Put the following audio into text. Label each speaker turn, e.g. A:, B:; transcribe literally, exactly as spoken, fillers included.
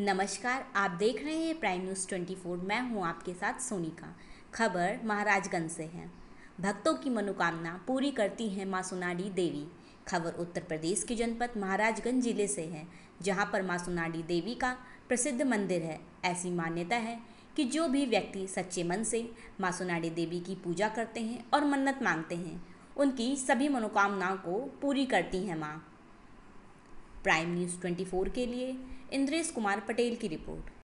A: नमस्कार, आप देख रहे हैं प्राइम न्यूज़ चौबीस। मैं हूं आपके साथ सोनिका। खबर महाराजगंज से है। भक्तों की मनोकामना पूरी करती हैं मां सोनाडी देवी। खबर उत्तर प्रदेश के जनपद महाराजगंज जिले से है, जहां पर मां सोनाडी देवी का प्रसिद्ध मंदिर है। ऐसी मान्यता है कि जो भी व्यक्ति सच्चे मन से मां सोनाडी देवी की पूजा करते हैं और मन्नत मांगते हैं, उनकी सभी मनोकामनाओं को पूरी करती हैं मां। प्राइम न्यूज़ चौबीस के लिए इंद्रेश कुमार पटेल की रिपोर्ट।